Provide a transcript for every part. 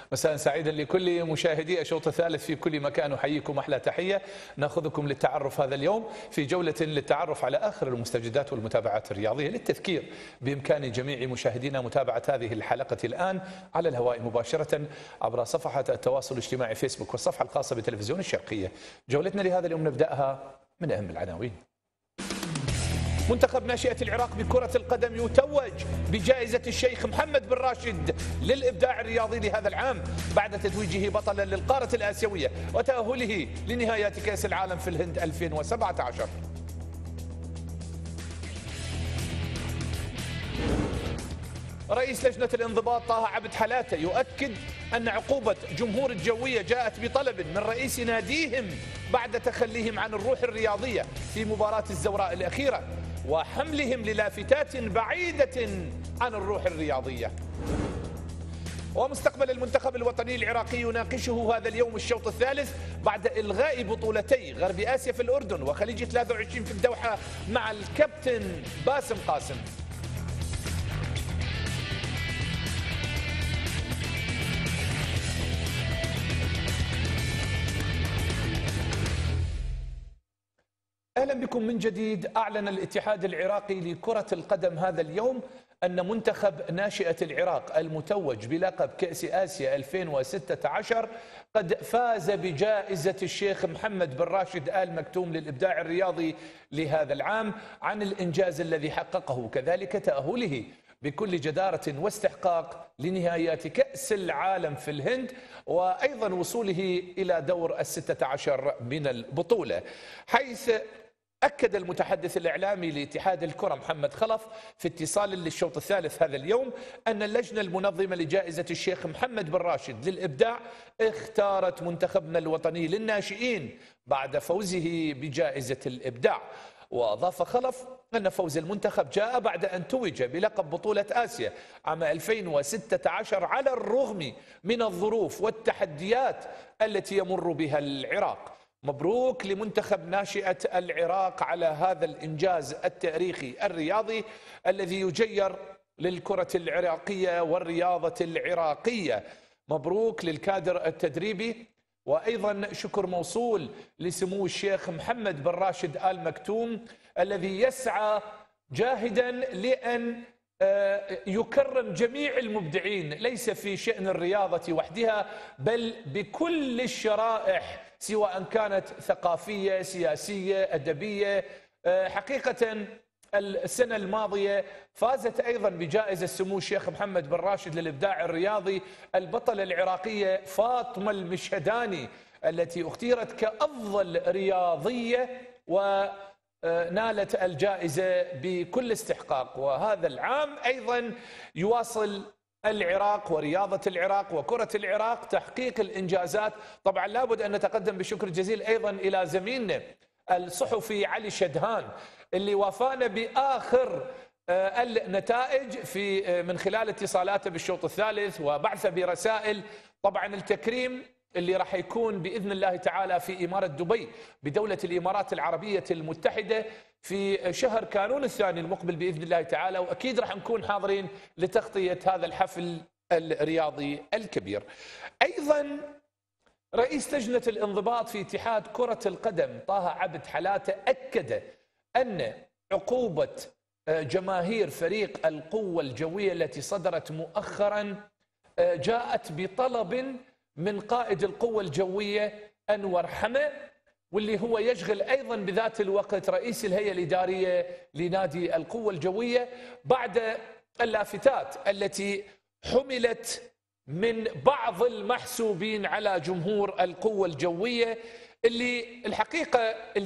مساء سعيدا لكل مشاهدي الشوط الثالث في كل مكان، أحييكم أحلى تحية. نأخذكم للتعرف هذا اليوم في جولة للتعرف على آخر المستجدات والمتابعات الرياضية. للتذكير بإمكان جميع مشاهدينا متابعة هذه الحلقة الآن على الهواء مباشرة عبر صفحة التواصل الاجتماعي فيسبوك والصفحة الخاصة بتلفزيون الشرقية. جولتنا لهذا اليوم نبدأها من أهم العناوين. منتخب ناشئة العراق بكرة القدم يتوج بجائزة الشيخ محمد بن راشد للإبداع الرياضي لهذا العام بعد تتويجه بطلا للقارة الآسيوية وتأهله لنهايات كأس العالم في الهند 2017. رئيس لجنة الانضباط طه عبد حلاته يؤكد أن عقوبة جمهور الجوية جاءت بطلب من رئيس ناديهم بعد تخليهم عن الروح الرياضية في مباراة الزوراء الأخيرة وحملهم للافتات بعيدة عن الروح الرياضية. ومستقبل المنتخب الوطني العراقي يناقشه هذا اليوم الشوط الثالث بعد إلغاء بطولتي غرب آسيا في الأردن وخليج 23 في الدوحة مع الكابتن باسم قاسم. أهلا بكم من جديد. أعلن الاتحاد العراقي لكرة القدم هذا اليوم أن منتخب ناشئة العراق المتوج بلقب كأس آسيا 2016 قد فاز بجائزة الشيخ محمد بن راشد آل مكتوم للإبداع الرياضي لهذا العام عن الإنجاز الذي حققه، كذلك تأهله بكل جدارة واستحقاق لنهايات كأس العالم في الهند وأيضا وصوله إلى دور ال16 من البطولة، حيث أكد المتحدث الإعلامي لاتحاد الكرة محمد خلف في اتصال للشوط الثالث هذا اليوم أن اللجنة المنظمة لجائزة الشيخ محمد بن راشد للإبداع اختارت منتخبنا الوطني للناشئين بعد فوزه بجائزة الإبداع. وأضاف خلف أن فوز المنتخب جاء بعد أن توج بلقب بطولة آسيا عام 2016 على الرغم من الظروف والتحديات التي يمر بها العراق. مبروك لمنتخب ناشئة العراق على هذا الإنجاز التاريخي الرياضي الذي يجير للكرة العراقية والرياضة العراقية. مبروك للكادر التدريبي، وأيضا شكر موصول لسمو الشيخ محمد بن راشد آل مكتوم الذي يسعى جاهدا لأن يكرم جميع المبدعين ليس في شأن الرياضة وحدها بل بكل الشرائح سواء كانت ثقافية سياسية أدبية. حقيقة السنة الماضية فازت أيضا بجائزة سمو الشيخ محمد بن راشد للإبداع الرياضي البطلة العراقية فاطمة المشهداني التي اختيرت كأفضل رياضية ونالت الجائزة بكل استحقاق. وهذا العام أيضا يواصل العراق ورياضة العراق وكرة العراق تحقيق الإنجازات. طبعا لابد أن نتقدم بشكر جزيل أيضا إلى زميلنا الصحفي علي شدهان اللي وافانا بآخر النتائج في من خلال اتصالاته بالشوط الثالث وبعثه برسائل. طبعا التكريم اللي راح يكون بإذن الله تعالى في إمارة دبي بدولة الإمارات العربية المتحدة في شهر كانون الثاني المقبل بإذن الله تعالى، وأكيد راح نكون حاضرين لتغطية هذا الحفل الرياضي الكبير. أيضا رئيس لجنة الانضباط في اتحاد كرة القدم طه عبد حلاته أكد أن عقوبة جماهير فريق القوة الجوية التي صدرت مؤخرا جاءت بطلب من قائد القوة الجوية أنور حمى، واللي هو يشغل أيضا بذات الوقت رئيس الهيئة الإدارية لنادي القوة الجوية بعد اللافتات التي حملت من بعض المحسوبين على جمهور القوة الجوية اللي الحقيقة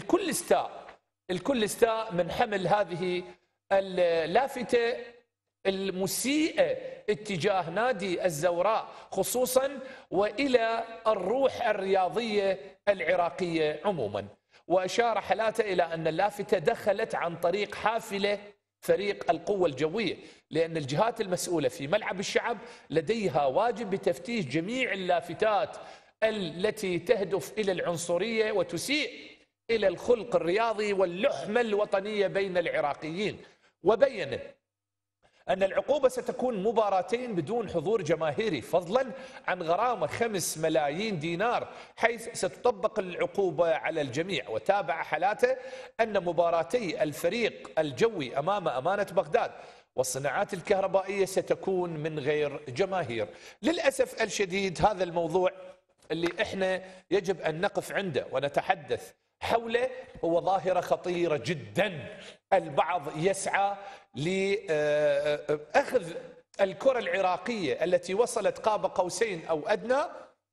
الكل استاء من حمل هذه اللافتة المسيئة اتجاه نادي الزوراء خصوصا وإلى الروح الرياضية العراقية عموما. وأشار حلاته إلى أن اللافتة دخلت عن طريق حافلة فريق القوة الجوية لأن الجهات المسؤولة في ملعب الشعب لديها واجب بتفتيش جميع اللافتات التي تهدف إلى العنصرية وتسيء إلى الخلق الرياضي واللحمة الوطنية بين العراقيين. وبين أن العقوبة ستكون مباراتين بدون حضور جماهيري، فضلا عن غرامة 5 ملايين دينار، حيث ستطبق العقوبة على الجميع. وتابع حالاته أن مباراتي الفريق الجوي أمام أمانة بغداد والصناعات الكهربائية ستكون من غير جماهير. للأسف الشديد هذا الموضوع اللي احنا يجب أن نقف عنده ونتحدث حوله هو ظاهرة خطيرة جدا. البعض يسعى لأخذ الكرة العراقية التي وصلت قاب قوسين أو أدنى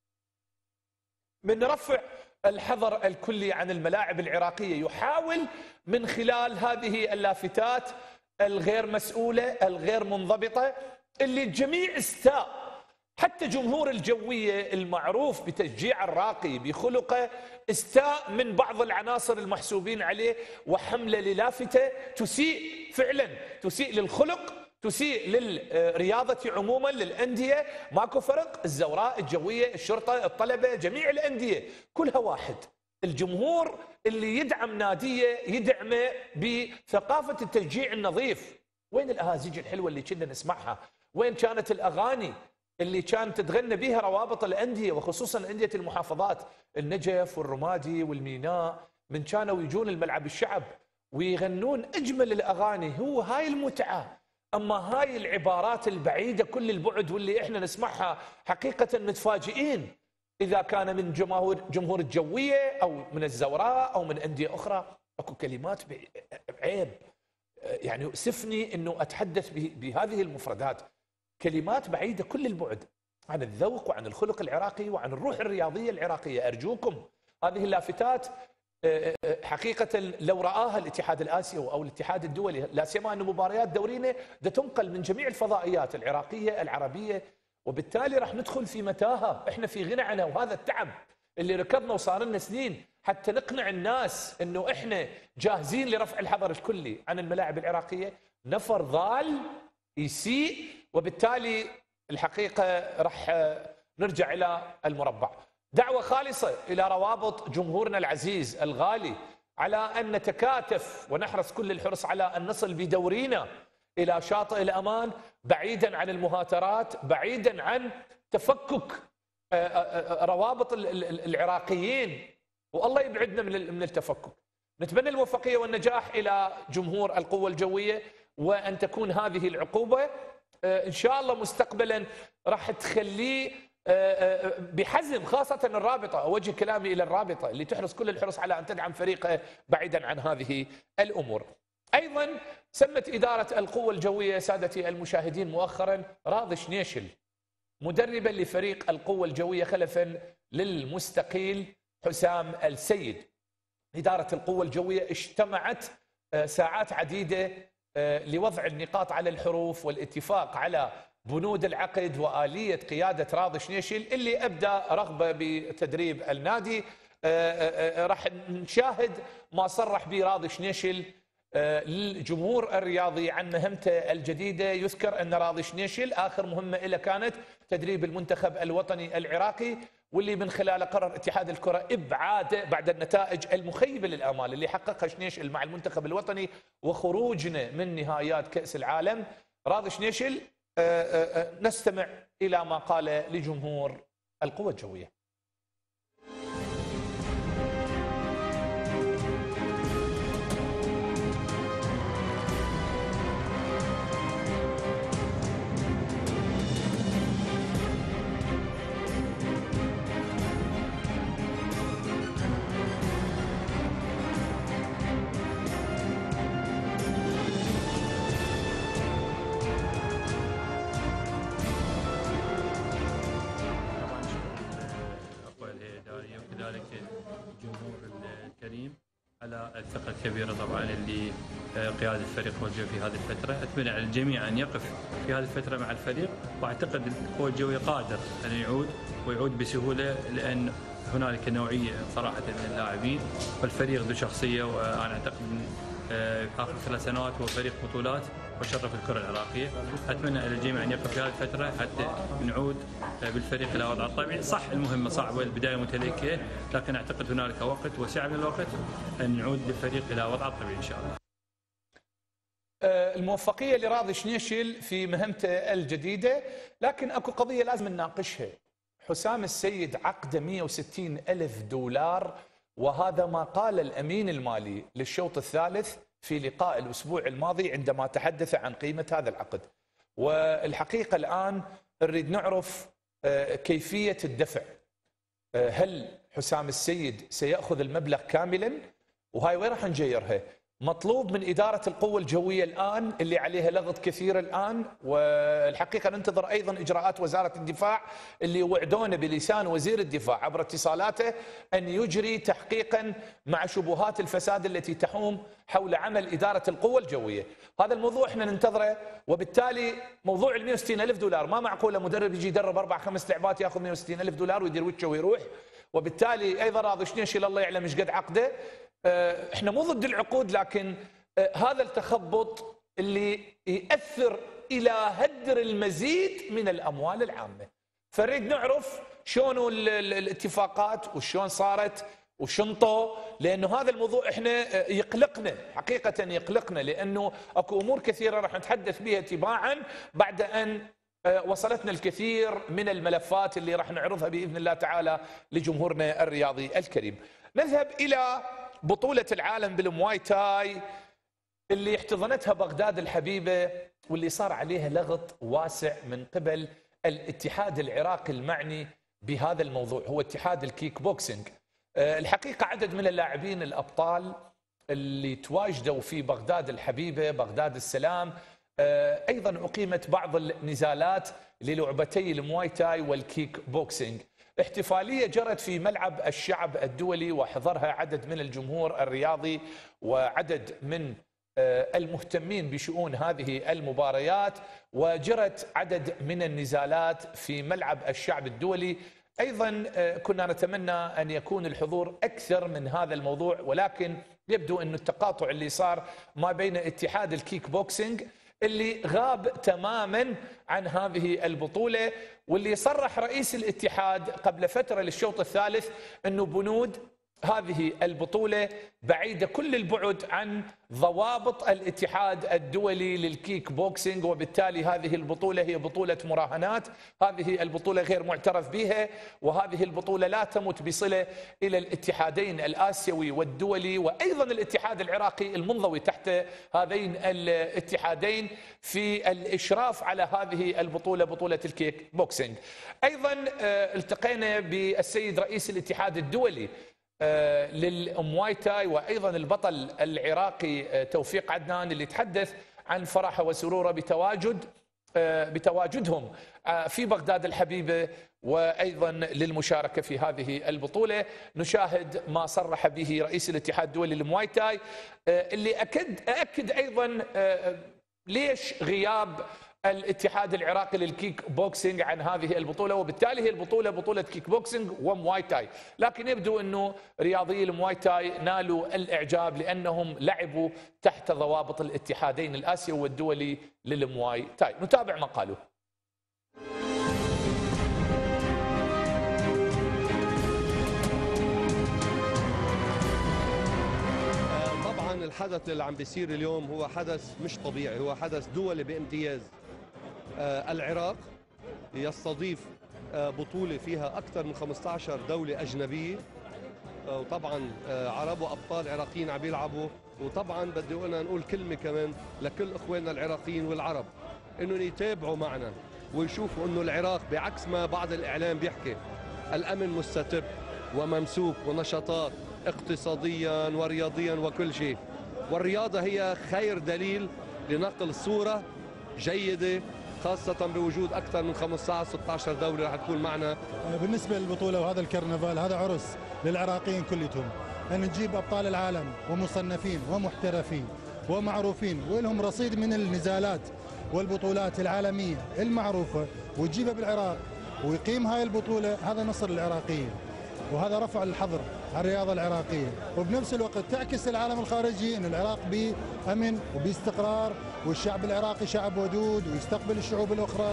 من رفع الحظر الكلي عن الملاعب العراقية، يحاول من خلال هذه اللافتات الغير مسؤولة الغير منضبطة اللي الجميع استاء، حتى جمهور الجوية المعروف بتشجيع الراقي بخلقه استاء من بعض العناصر المحسوبين عليه، وحملة للافتة تسيء فعلا، تسيء للخلق، تسيء للرياضة عموما، للأندية. ماكو فرق، الزوراء، الجوية، الشرطة، الطلبة، جميع الأندية كلها واحد. الجمهور اللي يدعم ناديه يدعمه بثقافة التشجيع النظيف. وين الأهازيج الحلوة اللي كنا نسمعها؟ وين كانت الأغاني اللي كانت تتغنى بها روابط الأندية وخصوصا أندية المحافظات، النجف والرمادي والميناء، من كانوا يجون الملعب الشعب ويغنون أجمل الأغاني. هو هاي المتعة. أما هاي العبارات البعيدة كل البعد واللي إحنا نسمعها حقيقة متفاجئين إذا كان من جمهور الجوية أو من الزوراء أو من أندية أخرى. أكو كلمات عيب، يعني يؤسفني أنه أتحدث بهذه المفردات، كلمات بعيدة كل البعد عن الذوق وعن الخلق العراقي وعن الروح الرياضية العراقية. أرجوكم هذه اللافتات حقيقة لو رآها الاتحاد الآسيوي أو الاتحاد الدولي، لا سيما أن مباريات دورينا تنقل من جميع الفضائيات العراقية العربية، وبالتالي راح ندخل في متاهة احنا في غنى عنها. وهذا التعب اللي ركضنا وصار لنا سنين حتى نقنع الناس انه احنا جاهزين لرفع الحظر الكلي عن الملاعب العراقية، نفر ضال يسيء، وبالتالي الحقيقة راح نرجع إلى المربع. دعوة خالصة إلى روابط جمهورنا العزيز الغالي على أن نتكاتف ونحرص كل الحرص على أن نصل بدورينا إلى شاطئ الأمان، بعيدا عن المهاترات، بعيدا عن تفكك روابط العراقيين، والله يبعدنا من التفكك. نتمنى الموفقية والنجاح إلى جمهور القوة الجوية، وأن تكون هذه العقوبة إن شاء الله مستقبلا راح تخليه بحزم، خاصة الرابطة. أوجه كلامي إلى الرابطة اللي تحرص كل الحرص على أن تدعم فريقه بعيدا عن هذه الأمور. أيضا سمت إدارة القوة الجوية سادتي المشاهدين مؤخرا راضي شنيشل مدربا لفريق القوة الجوية خلفا للمستقيل حسام السيد. إدارة القوة الجوية اجتمعت ساعات عديدة لوضع النقاط على الحروف والاتفاق على بنود العقد وآلية قيادة راضي شنيشل اللي أبدى رغبة بتدريب النادي. راح نشاهد ما صرح به راضي شنيشل للجمهور الرياضي عن مهمته الجديدة. يذكر أن راضي شنيشل آخر مهمة له كانت تدريب المنتخب الوطني العراقي، واللي من خلاله قرر اتحاد الكرة إبعاده بعد النتائج المخيبة للآمال اللي حققها شنيشل مع المنتخب الوطني وخروجنا من نهائيات كأس العالم. راضي شنيشل نستمع إلى ما قال لجمهور القوة الجوية. على الثقة الكبيرة طبعا اللي قيادة الفريق وجه في هذه الفترة. أتمنى على الجميع أن يقف في هذه الفترة مع الفريق، وأعتقد القوة الجوية قادر أن يعود بسهولة، لأن هنالك نوعية صراحة من اللاعبين، والفريق ذو شخصية، وأنا أعتقد آخر 3 سنوات هو فريق بطولات وشرف الكرة العراقية. أتمنى على الجميع أن يقف في هذه الفترة حتى نعود بالفريق إلى وضعه الطبيعي. صح المهمة صعبة، البداية متلكية، لكن أعتقد هنالك وقت وسعة من الوقت أن نعود بالفريق إلى وضعه الطبيعي إن شاء الله. الموفقية لراضي شنيشل في مهمته الجديدة، لكن اكو قضية لازم نناقشها. حسام السيد عقده 160 ألف دولار، وهذا ما قال الأمين المالي للشوط الثالث في لقاء الأسبوع الماضي عندما تحدث عن قيمة هذا العقد. والحقيقة الآن نريد نعرف كيفية الدفع. هل حسام السيد سيأخذ المبلغ كاملا؟ وهاي وين راح نجيرها؟ مطلوب من إدارة القوة الجوية الآن اللي عليها لغط كثير الآن، والحقيقة ننتظر أيضا إجراءات وزارة الدفاع اللي وعدونا بلسان وزير الدفاع عبر اتصالاته أن يجري تحقيقا مع شبهات الفساد التي تحوم حول عمل إدارة القوة الجوية. هذا الموضوع احنا ننتظره، وبالتالي موضوع ال 160 ألف دولار ما معقولة مدرب يجي يدرب 4-5 لعبات ياخذ 160 ألف دولار ويدير وجهه ويروح. وبالتالي أيضا راضي شنيشل الله يعلم ايش قد عقده. احنا مو ضد العقود، لكن هذا التخبط اللي يأثر إلى هدر المزيد من الأموال العامة. فنريد نعرف شلون الاتفاقات وشلون صارت وشنطوا، لأنه هذا الموضوع احنا يقلقنا، حقيقة يقلقنا، لأنه اكو أمور كثيرة راح نتحدث بها تباعا بعد أن وصلتنا الكثير من الملفات اللي راح نعرضها بإذن الله تعالى لجمهورنا الرياضي الكريم. نذهب إلى بطولة العالم بالمواي تاي اللي احتضنتها بغداد الحبيبة، واللي صار عليها لغط واسع من قبل الاتحاد العراقي المعني بهذا الموضوع، هو اتحاد الكيك بوكسينج. الحقيقة عدد من اللاعبين الأبطال اللي تواجدوا في بغداد الحبيبة، بغداد السلام، أيضا أقيمت بعض النزالات للعبتي المواي تاي والكيك بوكسينج. احتفالية جرت في ملعب الشعب الدولي وحضرها عدد من الجمهور الرياضي وعدد من المهتمين بشؤون هذه المباريات، وجرت عدد من النزالات في ملعب الشعب الدولي. أيضا كنا نتمنى أن يكون الحضور أكثر من هذا الموضوع، ولكن يبدو أن التقاطع اللي صار ما بين اتحاد الكيك بوكسينج اللي غاب تماما عن هذه البطولة، واللي صرح رئيس الاتحاد قبل فترة للشوط الثالث أنه بنود هذه البطولة بعيدة كل البعد عن ضوابط الاتحاد الدولي للكيك بوكسينج، وبالتالي هذه البطولة هي بطولة مراهنات، هذه البطولة غير معترف بها، وهذه البطولة لا تمت بصلة إلى الاتحادين الآسيوي والدولي وأيضا الاتحاد العراقي المنضوي تحت هذين الاتحادين في الإشراف على هذه البطولة، بطولة الكيك بوكسينج. أيضا التقينا بالسيد رئيس الاتحاد الدولي للمواي تاي وأيضا البطل العراقي توفيق عدنان، اللي تحدث عن فرحه وسروره بتواجدهم في بغداد الحبيبة وأيضا للمشاركة في هذه البطولة. نشاهد ما صرح به رئيس الاتحاد الدولي للمواي تاي، اللي أكد أيضا ليش غياب الاتحاد العراقي للكيك بوكسينج عن هذه البطولة، وبالتالي هي البطولة بطولة كيك بوكسينج ومواي تاي، لكن يبدو أنه رياضيي المواي تاي نالوا الإعجاب لأنهم لعبوا تحت ضوابط الاتحادين الآسيوي والدولي للمواي تاي. نتابع ما قالوا. طبعا الحدث اللي عم بيصير اليوم هو حدث مش طبيعي، هو حدث دولي بامتياز. العراق يستضيف بطولة فيها أكثر من 15 دولة أجنبية، وطبعا عرب وأبطال عراقيين عم يلعبوا. وطبعا بدي نقول كلمة كمان لكل إخواننا العراقيين والعرب، إنهم يتابعوا معنا ويشوفوا إنه العراق بعكس ما بعض الإعلام بيحكي الأمن مستتب وممسوك ونشاطات اقتصاديا ورياضيا وكل شيء، والرياضة هي خير دليل لنقل صورة جيدة، خاصة بوجود أكثر من 15-16 دولة رح تكون معنا. بالنسبة للبطولة وهذا الكرنفال هذا عرس للعراقيين كلهم، أن نجيب أبطال العالم ومصنفين ومحترفين ومعروفين ولهم رصيد من النزالات والبطولات العالمية المعروفة وتجيبها بالعراق ويقيم هاي البطولة، هذا نصر العراقيين وهذا رفع الحظر على الرياضة العراقية، وبنفس الوقت تعكس العالم الخارجي أن العراق بأمن وباستقرار، والشعب العراقي شعب ودود ويستقبل الشعوب الأخرى.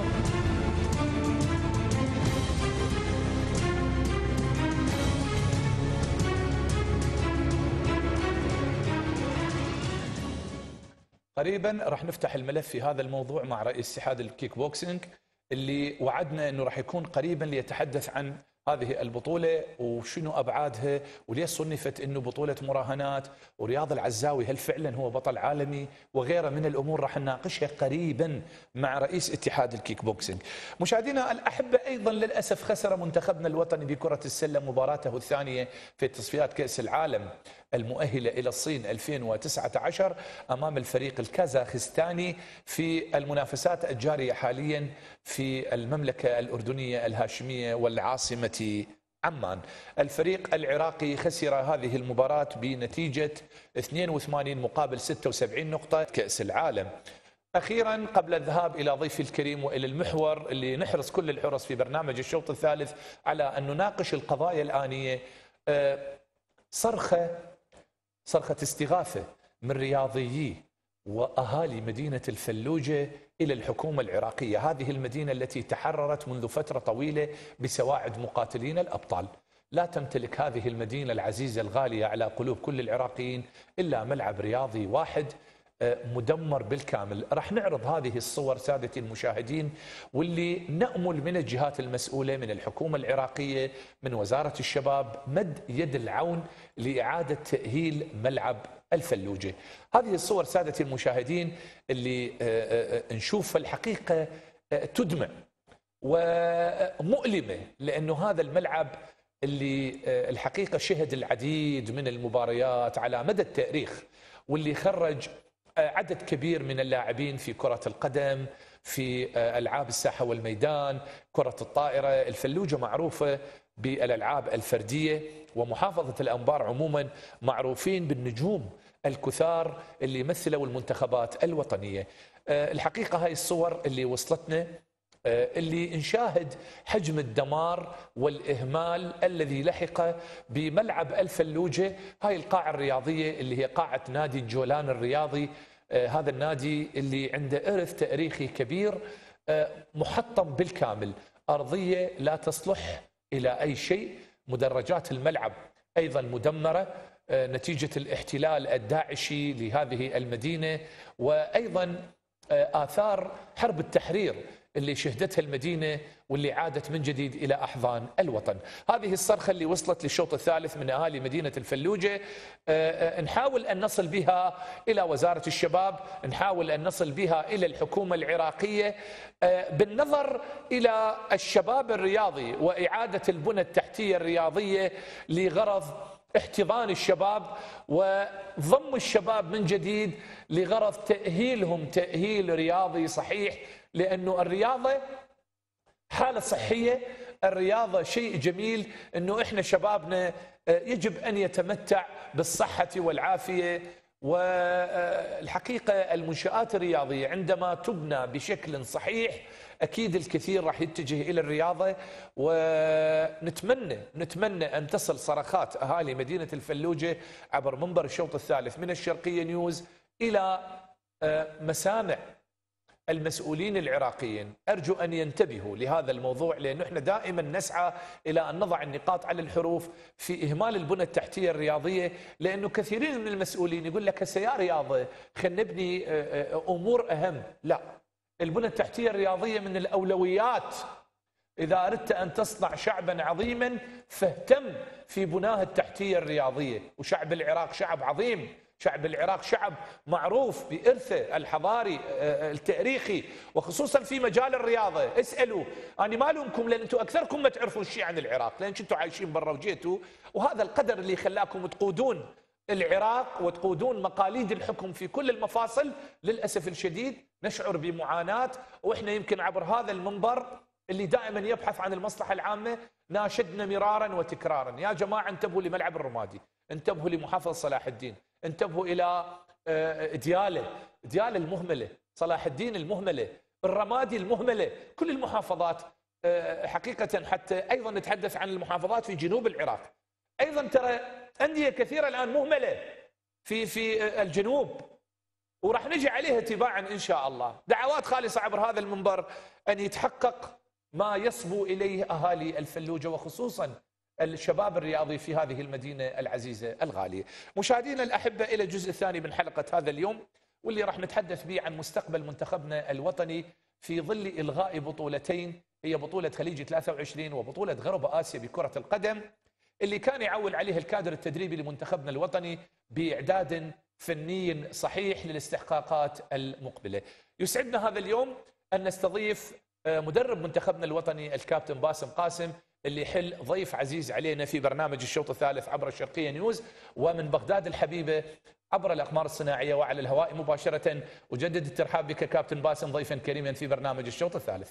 قريبا راح نفتح الملف في هذا الموضوع مع رئيس اتحاد الكيك بوكسينج اللي وعدنا انه راح يكون قريبا ليتحدث عن هذه البطولة وشنو أبعادها وليش صنفت أنه بطولة مراهنات، ورياض العزاوي هل فعلا هو بطل عالمي وغيره من الأمور راح نناقشها قريبا مع رئيس اتحاد الكيك بوكسينج. مشاهدينا الأحبة، أيضا للأسف خسر منتخبنا الوطني بكرة السلة مباراته الثانية في تصفيات كأس العالم المؤهلة إلى الصين 2019 أمام الفريق الكازاخستاني في المنافسات الجارية حاليا في المملكة الأردنية الهاشمية والعاصمة عمان. الفريق العراقي خسر هذه المباراة بنتيجة 82 مقابل 76 نقطة كأس العالم. أخيرا قبل الذهاب إلى ضيفي الكريم وإلى المحور اللي نحرص كل الحرص في برنامج الشوط الثالث على أن نناقش القضايا الآنية، صرخة استغاثة من رياضيي وأهالي مدينة الفلوجة إلى الحكومة العراقية، هذه المدينة التي تحررت منذ فترة طويلة بسواعد مقاتلين الأبطال. لا تمتلك هذه المدينة العزيزة الغالية على قلوب كل العراقيين إلا ملعب رياضي واحد مدمر بالكامل. راح نعرض هذه الصور سادتي المشاهدين، واللي نأمل من الجهات المسؤولة من الحكومة العراقية من وزارة الشباب مد يد العون لإعادة تأهيل ملعب الفلوجة. هذه الصور سادتي المشاهدين اللي نشوف الحقيقة تدمع ومؤلمة، لأنه هذا الملعب اللي الحقيقة شهد العديد من المباريات على مدى التاريخ، واللي خرج عدد كبير من اللاعبين في كرة القدم، في ألعاب الساحة والميدان، كرة الطائرة. الفلوجة معروفة بالألعاب الفردية، ومحافظة الأنبار عموما معروفين بالنجوم الكثار اللي مثلوا المنتخبات الوطنية. الحقيقة هاي الصور اللي وصلتنا اللي نشاهد حجم الدمار والإهمال الذي لحق بملعب الفلوجة، هاي القاعة الرياضية اللي هي قاعة نادي الجولان الرياضي. هذا النادي اللي عنده إرث تاريخي كبير، محطم بالكامل، أرضية لا تصلح إلى أي شيء، مدرجات الملعب أيضا مدمرة نتيجة الاحتلال الداعشي لهذه المدينة، وأيضا آثار حرب التحرير اللي شهدتها المدينة واللي عادت من جديد إلى أحضان الوطن. هذه الصرخة اللي وصلت للشوط الثالث من أهالي مدينة الفلوجة، نحاول أن نصل بها إلى وزارة الشباب، نحاول أن نصل بها إلى الحكومة العراقية، بالنظر إلى الشباب الرياضي وإعادة البنى التحتية الرياضية لغرض احتضان الشباب وضم الشباب من جديد لغرض تأهيلهم تأهيل رياضي صحيح، لأنه الرياضة حالة صحية، الرياضة شيء جميل، أنه إحنا شبابنا يجب أن يتمتع بالصحة والعافية. والحقيقة المنشآت الرياضية عندما تبنى بشكل صحيح أكيد الكثير راح يتجه إلى الرياضة. ونتمنى أن تصل صرخات أهالي مدينة الفلوجة عبر منبر الشوط الثالث من الشرقية نيوز إلى مسامع المسؤولين العراقيين. أرجو أن ينتبهوا لهذا الموضوع، لأنه احنا دائما نسعى إلى أن نضع النقاط على الحروف في إهمال البنى التحتية الرياضية، لأنه كثيرين من المسؤولين يقول لك هسه يا رياضة خلينا نبني أمور أهم. لا، البنى التحتية الرياضية من الأولويات. إذا أردت أن تصنع شعبا عظيما فاهتم في بناه التحتية الرياضية. وشعب العراق شعب عظيم، شعب العراق شعب معروف بإرثه الحضاري التاريخي، وخصوصا في مجال الرياضة. اسألوا، أنا ما ألومكم لأن أنتم أكثركم ما تعرفون شيء عن العراق، لأن أنتم عايشين برا وجيتوا، وهذا القدر اللي خلاكم تقودون العراق وتقودون مقاليد الحكم في كل المفاصل. للأسف الشديد نشعر بمعاناة، وإحنا يمكن عبر هذا المنبر اللي دائما يبحث عن المصلحة العامة ناشدنا مرارا وتكرارا: يا جماعة انتبهوا لملعب الرمادي، انتبهوا لمحافظة صلاح الدين، انتبهوا إلى ديالى المهملة، صلاح الدين المهملة، الرمادي المهملة، كل المحافظات حقيقة. حتى أيضا نتحدث عن المحافظات في جنوب العراق، أيضا ترى أندية كثيرة الآن مهملة في الجنوب، وراح نجي عليها تباعا إن شاء الله. دعوات خالصة عبر هذا المنبر أن يتحقق ما يصبو إليه أهالي الفلوجة، وخصوصا الشباب الرياضي في هذه المدينة العزيزة الغالية. مشاهدينا الأحبة، إلى الجزء الثاني من حلقة هذا اليوم، واللي راح نتحدث به عن مستقبل منتخبنا الوطني في ظل إلغاء بطولتين، هي بطولة خليج 23 وبطولة غرب آسيا بكرة القدم، اللي كان يعول عليه الكادر التدريبي لمنتخبنا الوطني بإعداد فني صحيح للاستحقاقات المقبلة. يسعدنا هذا اليوم أن نستضيف مدرب منتخبنا الوطني الكابتن باسم قاسم، اللي يحل ضيف عزيز علينا في برنامج الشوط الثالث عبر الشرقية نيوز، ومن بغداد الحبيبة عبر الأقمار الصناعية وعلى الهواء مباشرة. أجدد الترحاب بك كابتن باسم ضيفا كريما في برنامج الشوط الثالث.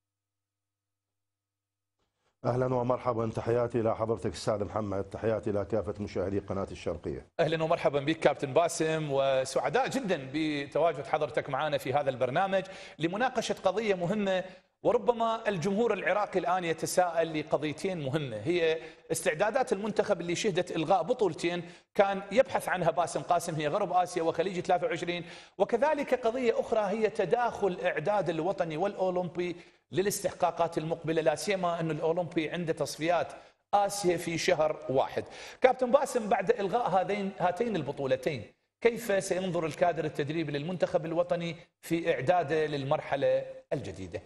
اهلا ومرحبا، تحياتي الى حضرتك استاذ محمد، تحياتي الى كافه مشاهدي قناه الشرقيه. اهلا ومرحبا بك كابتن باسم، وسعداء جدا بتواجد حضرتك معنا في هذا البرنامج لمناقشه قضيه مهمه، وربما الجمهور العراقي الان يتساءل لقضيتين مهمه، هي استعدادات المنتخب اللي شهدت الغاء بطولتين كان يبحث عنها باسم قاسم، هي غرب اسيا وخليج 23، وكذلك قضيه اخرى هي تداخل اعداد الوطني والاولمبي للاستحقاقات المقبله، لا سيما أن الأولمبي عنده تصفيات آسيا في شهر واحد. كابتن باسم، بعد إلغاء هاتين البطولتين، كيف سينظر الكادر التدريبي للمنتخب الوطني في إعداده للمرحلة الجديدة؟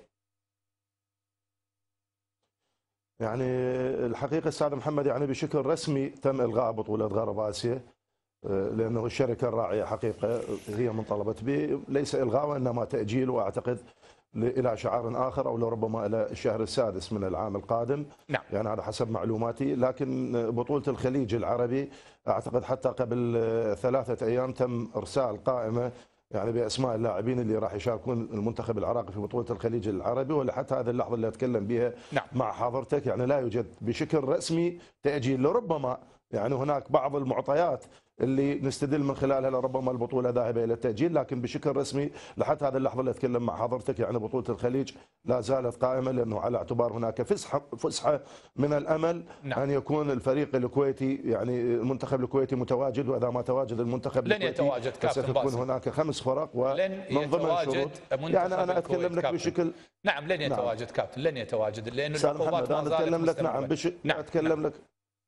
يعني الحقيقة أستاذ محمد، يعني بشكل رسمي تم إلغاء بطولة غرب آسيا، لأنه الشركة الراعية حقيقة هي من طلبت به ليس إلغاء وإنما تأجيل، وأعتقد إلى شعار آخر أو لربما إلى الشهر السادس من العام القادم. نعم. يعني هذا حسب معلوماتي. لكن بطولة الخليج العربي أعتقد حتى قبل 3 أيام تم إرسال قائمة يعني بأسماء اللاعبين اللي راح يشاركون المنتخب العراقي في بطولة الخليج العربي، ولحتى هذه اللحظة اللي أتكلم بها نعم. مع حضرتك يعني لا يوجد بشكل رسمي تأجيل، لربما يعني هناك بعض المعطيات اللي نستدل من خلالها لربما البطوله ذاهبه الى التاجيل، لكن بشكل رسمي لحتى هذه اللحظه اللي اتكلم مع حضرتك يعني بطوله الخليج لا زالت قائمه، لانه على اعتبار هناك فسحه من الامل. نعم. ان يكون الفريق الكويتي يعني المنتخب الكويتي متواجد، واذا ما تواجد المنتخب لن يتواجد كابتن ستكون باسم. هناك 5 فرق ومن ضمن شروط يعني انا اتكلم لك بشكل نعم لن يتواجد كابتن، لن يتواجد لان العقوبات ما زالت اتكلم لك نعم اتكلم لك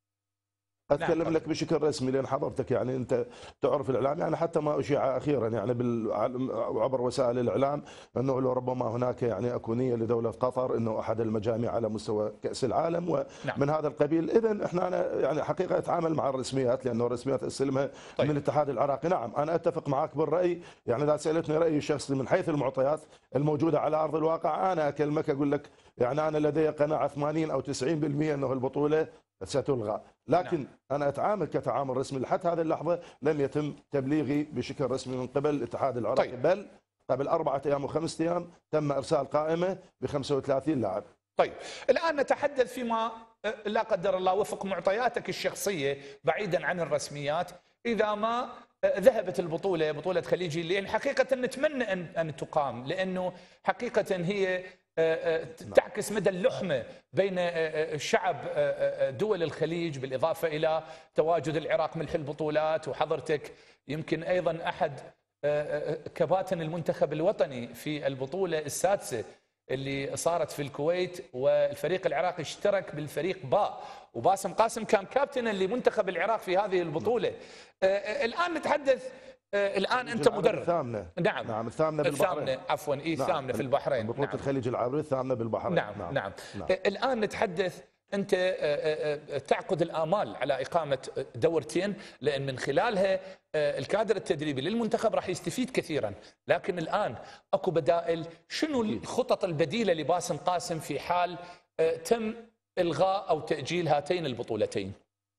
اتكلم لك بشكل رسمي، لان حضرتك يعني انت تعرف الاعلام، يعني حتى ما اشيع اخيرا يعني عبر وسائل الاعلام انه لربما هناك يعني اكونيه لدوله قطر انه احد المجاميع على مستوى كاس العالم ومن هذا القبيل. اذا احنا انا يعني حقيقه اتعامل مع الرسميات، لانه الرسميات استلمها من الاتحاد العراقي. نعم انا اتفق معك بالراي، يعني اذا سالتني رايي الشخصي من حيث المعطيات الموجوده على ارض الواقع، انا اكلمك اقول لك يعني انا لدي قناعه 80 او 90% انه البطوله ستلغى، لكن أنا أتعامل كتعامل رسمي. لحتى هذه اللحظة لم يتم تبليغي بشكل رسمي من قبل الاتحاد العراقي. بل قبل 4 أيام و5 أيام تم إرسال قائمة ب35 لاعب. طيب الآن نتحدث فيما لا قدر الله وفق معطياتك الشخصية بعيدا عن الرسميات، إذا ما ذهبت البطولة بطولة خليجي، لأن حقيقة نتمنى أن تقام، لأنه حقيقة هي تعكس مدى اللحمة بين شعب دول الخليج، بالإضافة إلى تواجد العراق ملح البطولات، وحضرتك يمكن أيضا أحد كباتن المنتخب الوطني في البطولة السادسة اللي صارت في الكويت، والفريق العراقي اشترك بالفريق باء، وباسم قاسم كان كابتنا لمنتخب العراق في هذه البطولة. الآن نتحدث، الآن أنت مدرب الثامنة. نعم الثامنة بالبحرين. عفوا الثامنة في البحرين. بطولة الخليج العربي الثامنة بالبحرين. نعم. الآن نتحدث، أنت تعقد الآمال على إقامة دورتين، لأن من خلالها الكادر التدريبي للمنتخب راح يستفيد كثيرا، لكن الآن أكو بدائل. شنو الخطط البديلة لباسم قاسم في حال تم إلغاء أو تأجيل هاتين البطولتين؟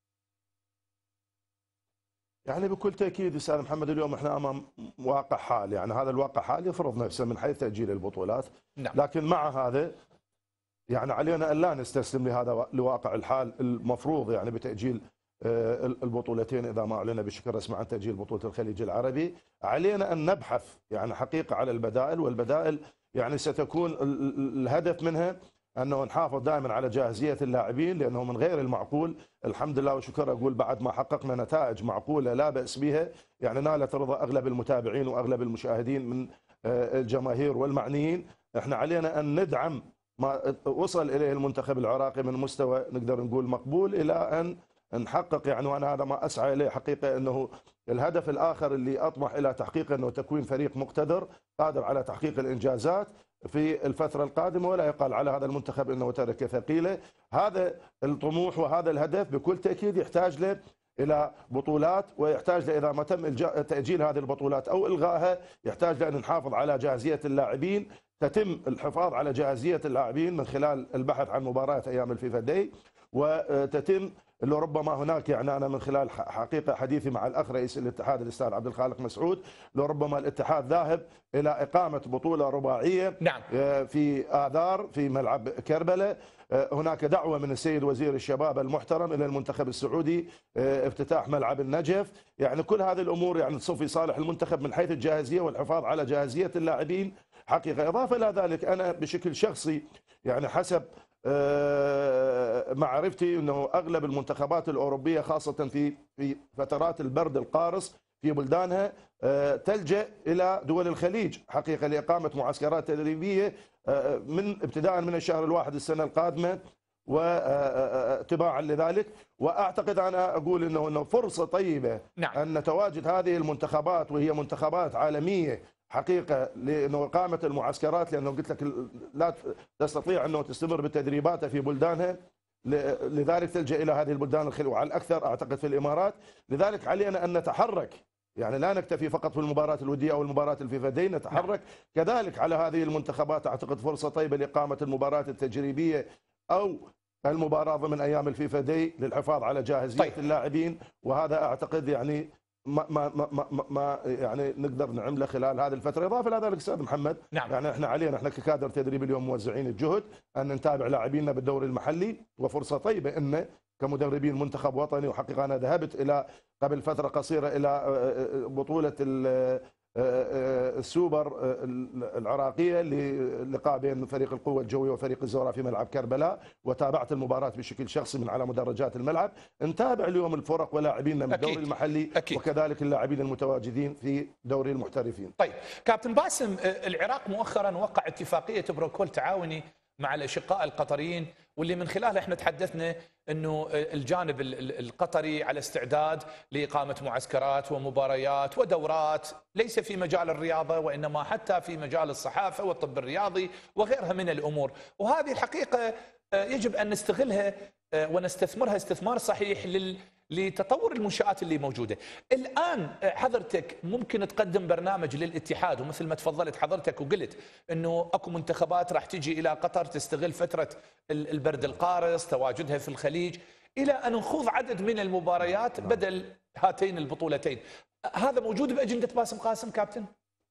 يعني بكل تأكيد أستاذ محمد اليوم احنا أمام واقع حال، يعني هذا الواقع حال يفرض نفسه من حيث تأجيل البطولات. نعم. لكن مع هذا يعني علينا أن لا نستسلم لواقع الحال. المفروض يعني بتأجيل البطولتين إذا ما أعلن بشكل رسمي عن تأجيل بطولة الخليج العربي، علينا أن نبحث يعني حقيقة على البدائل، والبدائل يعني ستكون الهدف منها أنه نحافظ دائما على جاهزية اللاعبين، لأنه من غير المعقول الحمد لله وشكر أقول بعد ما حققنا نتائج معقولة لا بأس بها، يعني نالت رضا أغلب المتابعين وأغلب المشاهدين من الجماهير والمعنيين. احنا علينا أن ندعم ما وصل إليه المنتخب العراقي من مستوى نقدر نقول مقبول، إلى أن نحقق يعني، وانا هذا ما اسعى اليه حقيقه، انه الهدف الاخر اللي اطمح الى تحقيقه انه تكوين فريق مقتدر قادر على تحقيق الانجازات في الفتره القادمه، ولا يقال على هذا المنتخب انه تركه ثقيله. هذا الطموح وهذا الهدف بكل تاكيد يحتاج له الى بطولات، ويحتاج له اذا ما تم تاجيل هذه البطولات او الغائها يحتاج لان نحافظ على جاهزيه اللاعبين. تتم الحفاظ على جاهزيه اللاعبين من خلال البحث عن مباراه ايام الفيفا داي، وتتم اللي ربما هناك يعني انا من خلال حقيقه حديثي مع الاخ رئيس الاتحاد الاستاذ عبد الخالق مسعود، لو ربما الاتحاد ذاهب الى اقامه بطوله رباعيه نعم. في آذار في ملعب كربلاء. هناك دعوه من السيد وزير الشباب المحترم الى المنتخب السعودي افتتاح ملعب النجف. يعني كل هذه الامور يعني تصب في صالح المنتخب من حيث الجاهزيه والحفاظ على جاهزيه اللاعبين حقيقه. اضافه الى ذلك انا بشكل شخصي يعني حسب معرفتي انه اغلب المنتخبات الاوروبيه خاصه في فترات البرد القارس في بلدانها تلجا الى دول الخليج حقيقه لاقامه معسكرات تدريبيه من ابتداء من الشهر الواحد السنه القادمه وتباعا لذلك. واعتقد انا اقول انه فرصه طيبه نعم. ان تواجد هذه المنتخبات وهي منتخبات عالميه حقيقه لانه اقامه المعسكرات، لانه قلت لك لا تستطيع انه تستمر بتدريباتها في بلدانها، لذلك تلجا الى هذه البلدان الخليج وعلى الاكثر اعتقد في الامارات. لذلك علينا ان نتحرك، يعني لا نكتفي فقط في المباراه الوديه او المباراه الفيفا داي، نتحرك كذلك على هذه المنتخبات. اعتقد فرصه طيبه لاقامه المباراه التجريبيه او المباراه ضمن ايام الفيفا داي للحفاظ على جاهزيه اللاعبين، وهذا اعتقد يعني ما يعني نقدر نعمله خلال هذه الفتره. اضافه الى ذلك استاذ محمد، نعم. يعني احنا علينا احنا ككادر تدريبي اليوم موزعين الجهد ان نتابع لاعبينا بالدوري المحلي، وفرصه طيبه ان كمدربين منتخب وطني. وحقيقه انا ذهبت الى قبل فتره قصيره الى بطوله السوبر العراقيه للقاء بين فريق القوه الجويه وفريق الزوراء في ملعب كربلاء، وتابعت المباراه بشكل شخصي من على مدرجات الملعب. نتابع اليوم الفرق ولاعبينا من الدوري المحلي وكذلك اللاعبين المتواجدين في دوري المحترفين. طيب كابتن باسم، العراق مؤخرا وقع اتفاقيه بروتوكول تعاوني مع الاشقاء القطريين، واللي من خلاله احنا تحدثنا انه الجانب القطري على استعداد لاقامه معسكرات ومباريات ودورات ليس في مجال الرياضه وانما حتى في مجال الصحافه والطب الرياضي وغيرها من الامور، وهذه الحقيقه يجب ان نستغلها ونستثمرها استثمار صحيح لتطور المنشآت اللي موجودة. الآن حضرتك ممكن تقدم برنامج للاتحاد، ومثل ما تفضلت حضرتك وقلت أنه أكو منتخبات راح تجي إلى قطر تستغل فترة البرد القارس تواجدها في الخليج إلى أن نخوض عدد من المباريات بدل هاتين البطولتين. هذا موجود بأجندة باسم قاسم كابتن؟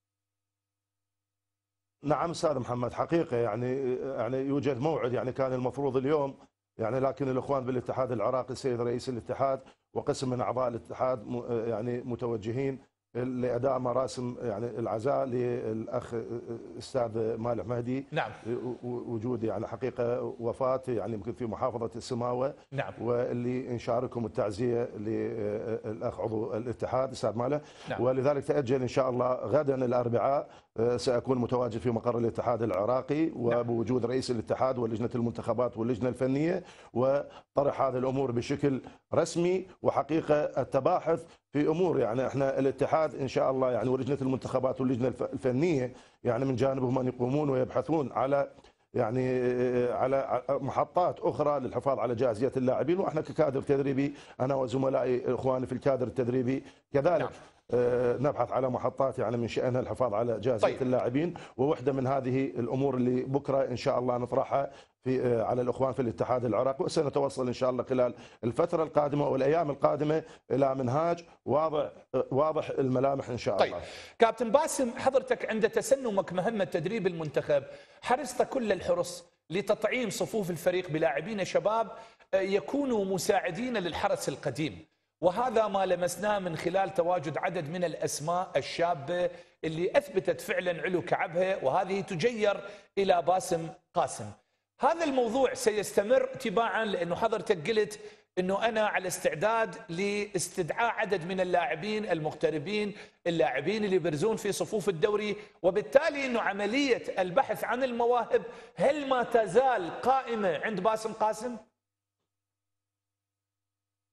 نعم استاذ محمد، حقيقة يعني يوجد موعد يعني كان المفروض اليوم، يعني لكن الاخوان بالاتحاد العراقي السيد رئيس الاتحاد وقسم من اعضاء الاتحاد يعني متوجهين لاداء مراسم يعني العزاء للاخ الاستاذ مالح مهدي. نعم. وجود يعني حقيقه وفاه يعني يمكن في محافظه السماوه. نعم. واللي نشاركهم التعزيه للاخ عضو الاتحاد الاستاذ مالح. نعم. ولذلك تاجل ان شاء الله غدا الاربعاء ساكون متواجد في مقر الاتحاد العراقي وبوجود رئيس الاتحاد ولجنه المنتخبات واللجنه الفنيه، وطرح هذه الامور بشكل رسمي وحقيقه التباحث في امور يعني احنا الاتحاد ان شاء الله يعني ولجنه المنتخبات واللجنه الفنيه يعني من جانبهم ان يقومون ويبحثون على يعني على محطات اخرى للحفاظ على جاهزيه اللاعبين، واحنا ككادر تدريبي انا وزملائي اخواني في الكادر التدريبي كذلك نعم. نبحث على محطات يعني من شأنها الحفاظ على جاهزيه اللاعبين، ووحده من هذه الامور اللي بكره ان شاء الله نطرحها في على الاخوان في الاتحاد العراقي، وسنتوصل ان شاء الله خلال الفتره القادمه والايام القادمه الى منهاج واضح الملامح ان شاء الله. طيب كابتن باسم، حضرتك عند تسنمك مهمه تدريب المنتخب حرصت كل الحرص لتطعيم صفوف الفريق بلاعبين شباب يكونوا مساعدين للحرس القديم، وهذا ما لمسناه من خلال تواجد عدد من الأسماء الشابة اللي أثبتت فعلا علو كعبها، وهذه تجير إلى باسم قاسم. هذا الموضوع سيستمر تباعا، لأنه حضرتك قلت أنه أنا على استعداد لاستدعاء عدد من اللاعبين المغتربين، اللاعبين اللي بيرزون في صفوف الدوري، وبالتالي أنه عملية البحث عن المواهب هل ما تزال قائمة عند باسم قاسم؟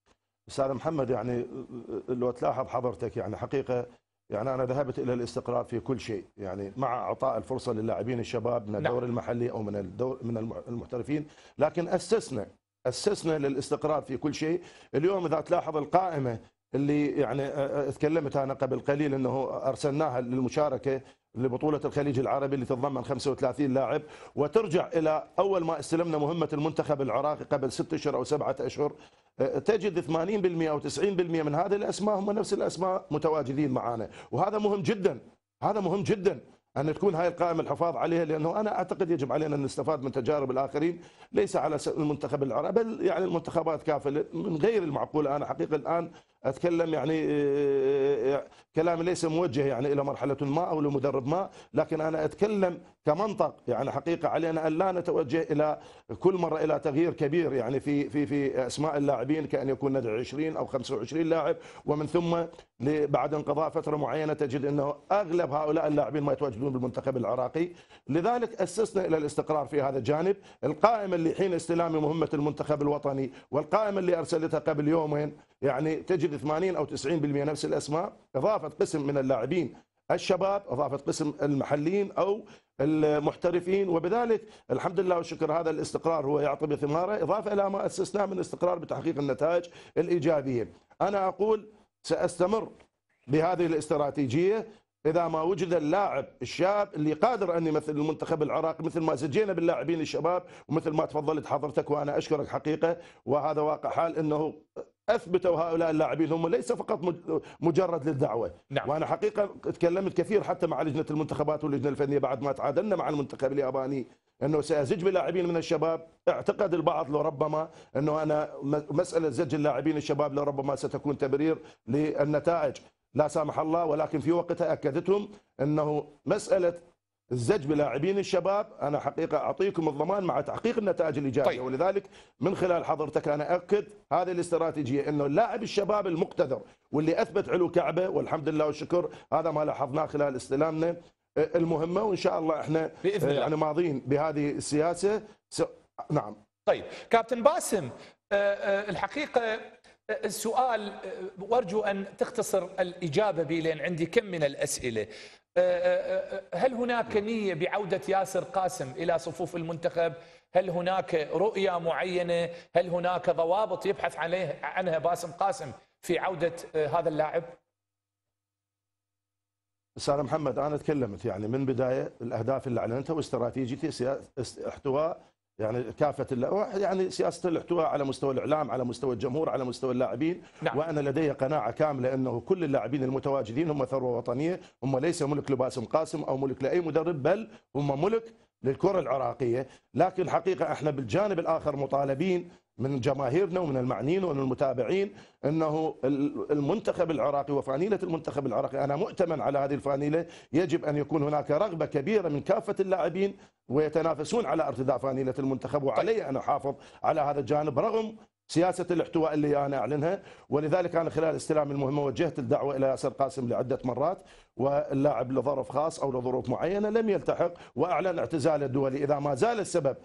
استاذ محمد، يعني لو تلاحظ حضرتك يعني حقيقه يعني انا ذهبت الى الاستقرار في كل شيء، يعني مع اعطاء الفرصه للاعبين الشباب من الدوري المحلي او من المحترفين، لكن اسسنا للاستقرار في كل شيء. اليوم اذا تلاحظ القائمه اللي يعني تكلمت انا قبل قليل انه ارسلناها للمشاركه لبطوله الخليج العربي اللي تتضمن 35 لاعب، وترجع الى اول ما استلمنا مهمه المنتخب العراقي قبل 6 اشهر او 7 اشهر، تجد 80% او 90% من هذه الاسماء هم نفس الاسماء متواجدين معنا، وهذا مهم جدا، هذا مهم جدا ان تكون هاي القائمه الحفاظ عليها، لانه انا اعتقد يجب علينا ان نستفاد من تجارب الاخرين، ليس على المنتخب العربي بل يعني المنتخبات كافه. من غير المعقول انا حقيقه الان اتكلم يعني كلامي ليس موجه يعني الى مرحله ما او لمدرب ما، لكن انا اتكلم كمنطق. يعني حقيقه علينا ان لا نتوجه الى كل مره الى تغيير كبير يعني في اسماء اللاعبين، كان يكون ندعو 20 او 25 لاعب، ومن ثم بعد انقضاء فتره معينه تجد انه اغلب هؤلاء اللاعبين ما يتواجدون بالمنتخب العراقي. لذلك اسسنا الى الاستقرار في هذا الجانب. القائمه اللي حين استلام مهمه المنتخب الوطني والقائمه اللي ارسلتها قبل يومين يعني تجد 80 او 90% نفس الاسماء، اضافت قسم من اللاعبين الشباب، اضافت قسم المحليين او المحترفين، وبذلك الحمد لله والشكر هذا الاستقرار هو يعطي بثماره، اضافه الى ما اسسناه من استقرار بتحقيق النتائج الايجابيه. انا اقول ساستمر بهذه الاستراتيجيه اذا ما وجد اللاعب الشاب اللي قادر ان يمثل المنتخب العراقي، مثل ما سجينا باللاعبين الشباب ومثل ما تفضلت حضرتك وانا اشكرك حقيقه، وهذا واقع حال انه اثبتوا هؤلاء اللاعبين هم ليس فقط مجرد للدعوه. نعم. وانا حقيقه تكلمت كثير حتى مع لجنه المنتخبات واللجنه الفنيه بعد ما تعادلنا مع المنتخب الياباني انه سيزج بلاعبين من الشباب. اعتقد البعض لربما انه انا مساله زج اللاعبين الشباب لربما ستكون تبرير للنتائج لا سامح الله، ولكن في وقتها اكدتهم انه مساله الزج بلاعبين الشباب انا حقيقه اعطيكم الضمان مع تحقيق النتائج الايجابيه. طيب. ولذلك من خلال حضرتك انا اكد هذه الاستراتيجيه انه اللاعب الشباب المقتدر واللي اثبت علو كعبه، والحمد لله والشكر هذا ما لاحظناه خلال استلامنا المهمه، وان شاء الله احنا بإذن الله يعني ماضين بهذه السياسه. نعم. طيب كابتن باسم، الحقيقه السؤال وارجو ان تختصر الاجابه بي لان عندي كم من الاسئله. هل هناك نيه بعوده ياسر قاسم الى صفوف المنتخب؟ هل هناك رؤيه معينه؟ هل هناك ضوابط يبحث عنها باسم قاسم في عوده هذا اللاعب؟ استاذ محمد انا تكلمت يعني من بدايه الاهداف اللي اعلنتها واستراتيجيتي احتواء يعني كافه يعني سياسه الاحتواء على مستوى الاعلام، على مستوى الجمهور، على مستوى اللاعبين. نعم. وانا لدي قناعه كامله انه كل اللاعبين المتواجدين هم ثروه وطنيه، هم ليس ملك لباسم قاسم او ملك لاي مدرب، بل هم ملك للكره العراقيه. لكن حقيقه احنا بالجانب الاخر مطالبين من جماهيرنا ومن المعنيين ومن المتابعين انه المنتخب العراقي وفانيله المنتخب العراقي، انا مؤتمن على هذه الفانيله، يجب ان يكون هناك رغبه كبيره من كافه اللاعبين ويتنافسون على ارتداء فانيله المنتخب، وعلي ان احافظ على هذا الجانب رغم سياسه الاحتواء اللي انا اعلنها. ولذلك انا خلال استلام المهمه وجهت الدعوه الى ياسر قاسم لعده مرات، واللاعب لظرف خاص او لظروف معينه لم يلتحق واعلن اعتزاله الدولي. اذا ما زال السبب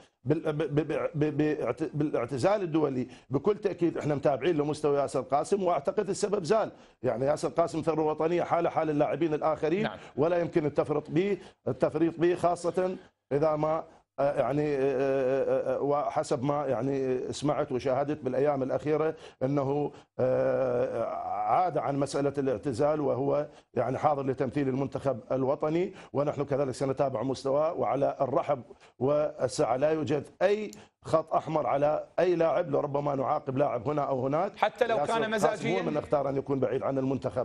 بالاعتزال الدولي بكل تاكيد احنا متابعين لمستوى ياسر قاسم، واعتقد السبب زال. يعني ياسر قاسم ثروه وطنيه حاله حال اللاعبين الاخرين. نعم. ولا يمكن التفريط به خاصه اذا ما يعني وحسب ما يعني سمعت وشاهدت بالايام الاخيره انه عاد عن مساله الاعتزال وهو يعني حاضر لتمثيل المنتخب الوطني، ونحن كذلك سنتابع مستواه. وعلى الرحب والسعه لا يوجد اي خط احمر على اي لاعب، لربما نعاقب لاعب هنا او هناك حتى لو كان مزاجيا. هو من اختار ان يكون بعيد عن المنتخب.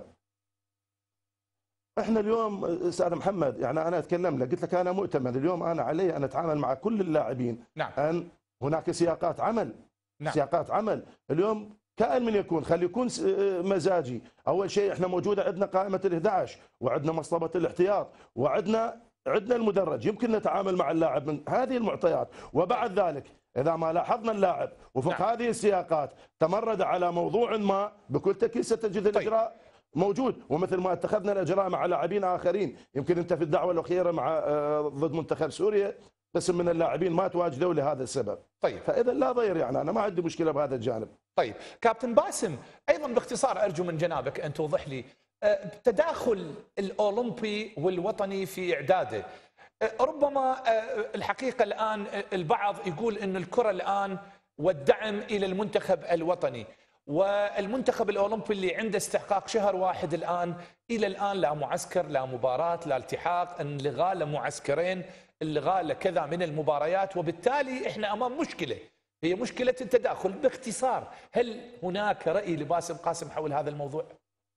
احنا اليوم استاذ محمد يعني انا اتكلم لك، قلت لك انا مؤتمن اليوم، انا علي ان اتعامل مع كل اللاعبين. نعم. ان هناك سياقات عمل. نعم. سياقات عمل اليوم كائن من يكون، خلي يكون مزاجي. اول شيء احنا موجوده عندنا قائمه ال11 وعندنا مصطبه الاحتياط وعندنا المدرج، يمكن نتعامل مع اللاعب من هذه المعطيات. وبعد ذلك اذا ما لاحظنا اللاعب وفق نعم. هذه السياقات تمرد على موضوع ما، بكل تاكيد ستجد الاجراء موجود. ومثل ما اتخذنا الاجراء مع لاعبين اخرين، يمكن انت في الدعوه الاخيره مع ضد منتخب سوريا قسم من اللاعبين ما تواجدوا لهذا السبب. طيب فاذا لا ضير، يعني انا ما عندي مشكله بهذا الجانب. طيب كابتن باسم، ايضا باختصار ارجو من جنابك ان توضح لي تداخل الاولمبي والوطني في اعداده. ربما الحقيقه الان البعض يقول ان الكره الان والدعم الى المنتخب الوطني، والمنتخب الاولمبي اللي عنده استحقاق شهر واحد الان الى الان لا معسكر لا مباراه لا التحاق، انلغى له معسكرين، انلغى له كذا من المباريات، وبالتالي احنا امام مشكله هي مشكله التداخل. باختصار هل هناك راي لباسم قاسم حول هذا الموضوع؟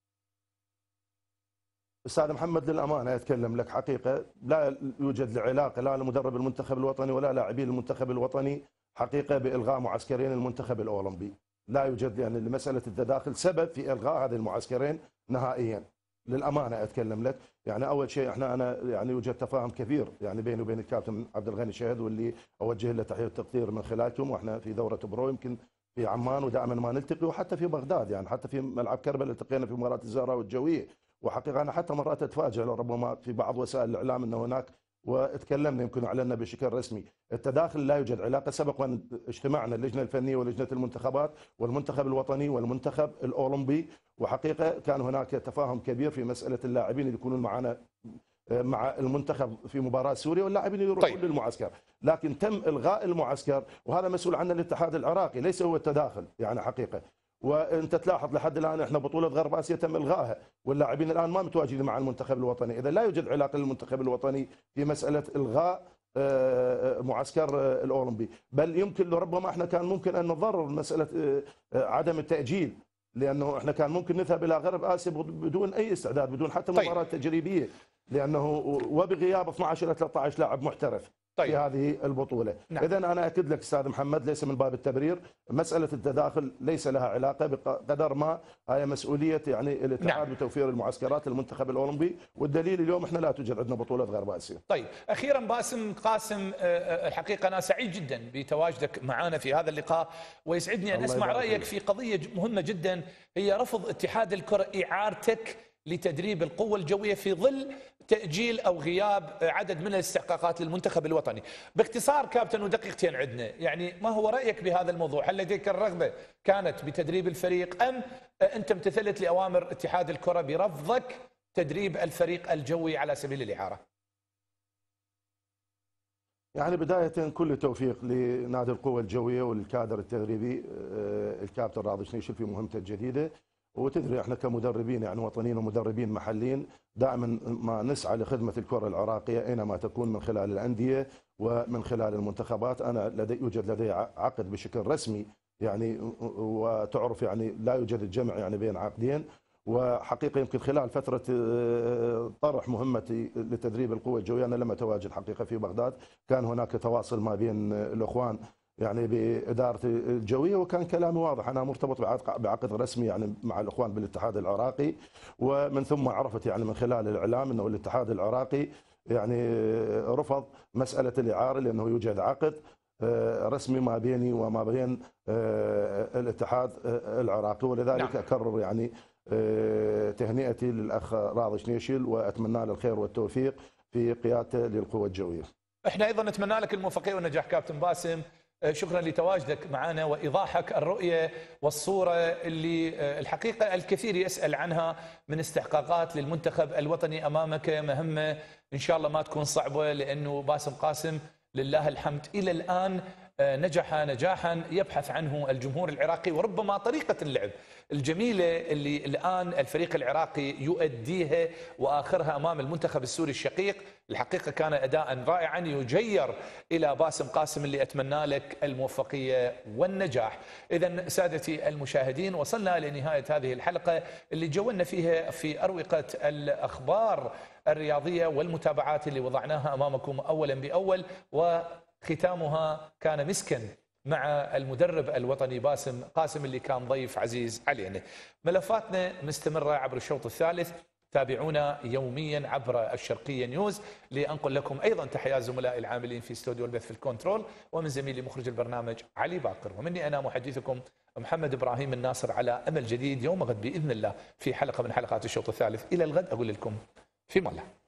استاذ محمد للامانه اتكلم لك حقيقه، لا يوجد علاقه لا لمدرب المنتخب الوطني ولا لاعبين المنتخب الوطني حقيقه بالغاء معسكرين المنتخب الاولمبي، لا يوجد، يعني لمساله التداخل سبب في الغاء هذه المعسكرين نهائيا. للامانه اتكلم لك، يعني اول شيء انا يعني يوجد تفاهم كبير يعني بيني وبين الكابتن عبد الغني شهد، واللي اوجه له تحيه التقدير من خلالكم، واحنا في دوره برو يمكن في عمان ودائما ما نلتقي، وحتى في بغداد، يعني حتى في ملعب كربلاء التقينا في مباراه الزهراء والجويه. وحقيقه انا حتى مرات اتفاجئ ربما في بعض وسائل الاعلام انه هناك، وتكلمنا يمكن اعلنا بشكل رسمي التداخل، لا يوجد علاقه. سبق وان اجتمعنا اللجنه الفنيه ولجنه المنتخبات والمنتخب الوطني والمنتخب الاولمبي، وحقيقه كان هناك تفاهم كبير في مساله اللاعبين اللي يكونون معنا مع المنتخب في مباراه سوريا واللاعبين يروحون طيب. للمعسكر، لكن تم الغاء المعسكر، وهذا مسؤول عنه الاتحاد العراقي، ليس هو التداخل يعني حقيقه. وانت تلاحظ لحد الان احنا بطوله غرب اسيا تم الغائها، واللاعبين الان ما متواجدين مع المنتخب الوطني، اذا لا يوجد علاقه للمنتخب الوطني في مساله الغاء معسكر الاولمبي، بل يمكن ربما احنا كان ممكن ان نضرر مساله عدم التاجيل، لانه احنا كان ممكن نذهب الى غرب اسيا بدون اي استعداد، بدون حتى مباراه تجريبيه، لانه وبغياب 12 الى 13 لاعب محترف طيب. في هذه البطوله. نعم. اذا انا اكد لك استاذ محمد، ليس من باب التبرير، مساله التداخل ليس لها علاقه بقدر ما هي مسؤوليه يعني الاتحاد. نعم. بتوفير المعسكرات للمنتخب الاولمبي، والدليل اليوم احنا لا توجد عندنا بطوله غرب اسيا. طيب اخيرا باسم قاسم، الحقيقه انا سعيد جدا بتواجدك معنا في هذا اللقاء، ويسعدني ان اسمع رايك في قضيه مهمه جدا، هي رفض اتحاد الكره اعارتك لتدريب القوة الجوية في ظل تأجيل أو غياب عدد من الاستحقاقات للمنتخب الوطني. باختصار كابتن ودقيقتين عندنا، يعني ما هو رأيك بهذا الموضوع؟ هل لديك الرغبة كانت بتدريب الفريق، أم أنت امتثلت لأوامر اتحاد الكرة برفضك تدريب الفريق الجوي على سبيل الإعارة؟ يعني بداية كل التوفيق لنادي القوة الجوية والكادر التدريبي الكابتن راضي شنيشل في مهمته الجديدة. وتدري احنا كمدربين يعني وطنيين ومدربين محليين دائما ما نسعى لخدمه الكره العراقيه اينما تكون، من خلال الانديه ومن خلال المنتخبات. انا يوجد لدي عقد بشكل رسمي يعني، وتعرف يعني لا يوجد الجمع يعني بين عقدين. وحقيقه يمكن خلال فتره طرح مهمتي لتدريب القوه الجويه انا لم اتواجد حقيقه في بغداد، كان هناك تواصل ما بين الاخوان يعني بإدارة الجوية، وكان كلامي واضح، أنا مرتبط بعقد رسمي يعني مع الإخوان بالاتحاد العراقي، ومن ثم عرفت يعني من خلال الإعلام أنه الاتحاد العراقي يعني رفض مسألة الإعارة، لأنه يوجد عقد رسمي ما بيني وما بين الاتحاد العراقي. ولذلك أكرر يعني تهنئتي للأخ راضي شنيشل، وأتمنى له الخير والتوفيق في قيادته للقوة الجوية. احنا أيضا نتمنى لك الموفقية والنجاح كابتن باسم، شكرا لتواجدك معنا وإيضاحك الرؤية والصورة اللي الحقيقة الكثير يسأل عنها من استحقاقات للمنتخب الوطني. أمامك مهمة إن شاء الله ما تكون صعبة، لأنه باسم قاسم لله الحمد إلى الآن نجح نجاحا يبحث عنه الجمهور العراقي، وربما طريقة اللعب الجميلة اللي الآن الفريق العراقي يؤديها وآخرها أمام المنتخب السوري الشقيق، الحقيقة كان أداء رائعا يجير إلى باسم قاسم، اللي أتمنى لك الموفقية والنجاح. إذن سادتي المشاهدين، وصلنا لنهاية هذه الحلقة اللي جولنا فيها في أروقة الأخبار الرياضية والمتابعات اللي وضعناها أمامكم أولا بأول، وختامها كان مسكا مع المدرب الوطني باسم قاسم اللي كان ضيف عزيز علينا. ملفاتنا مستمرة عبر الشوط الثالث، تابعونا يوميا عبر الشرقية نيوز، لأنقل لكم أيضا تحيات زملائي العاملين في استوديو البث في الكنترول، ومن زميلي مخرج البرنامج علي باقر، ومني أنا محدثكم محمد إبراهيم الناصر، على أمل جديد يوم غد بإذن الله في حلقة من حلقات الشوط الثالث. إلى الغد أقول لكم في الله.